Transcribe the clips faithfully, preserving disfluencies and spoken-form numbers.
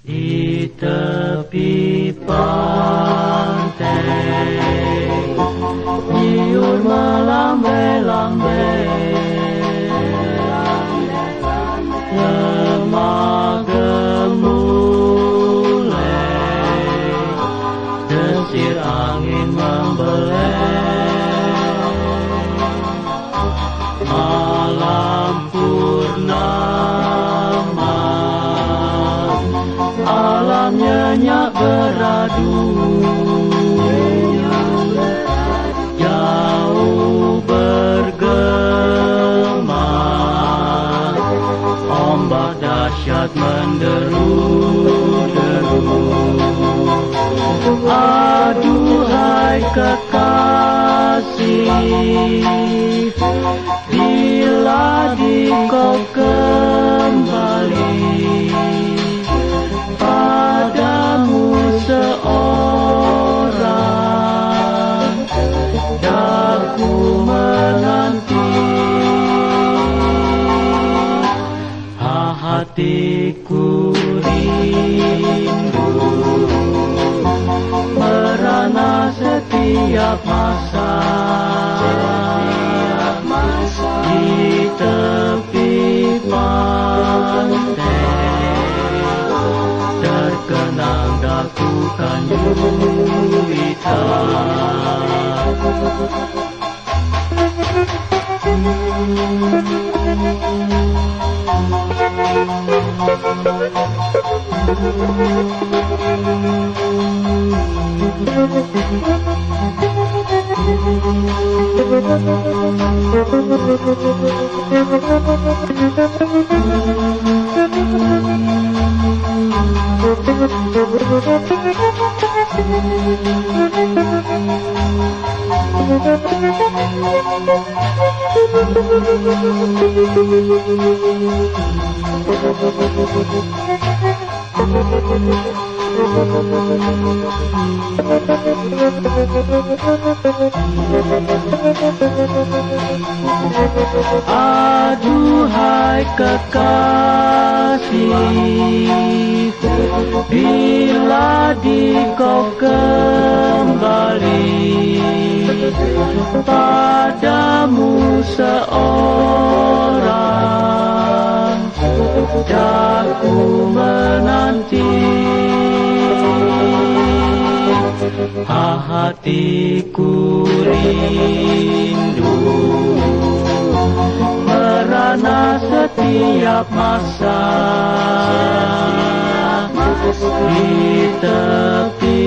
Di tepi pantai nyiur melambai-lambai, lemah gemulai, desir angin membelai. Malam purnama, alam nyenyak beradu, jauh bergema, ombak dahsyat menderu-deru. Aduhai kekasih, bila di kau kembali, padamu seorang daku menanti. Ha, hatiku rindu merana setiap masa, di tepi pantai terkenang daku kan juwita. Aduhai kekasih, bila di kau kembali, padamu seorang daku menanti. Ha, hatiku rindu merana setiap masa, di tepi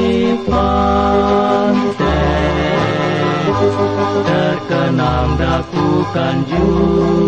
pantai terkenang daku kan juwita.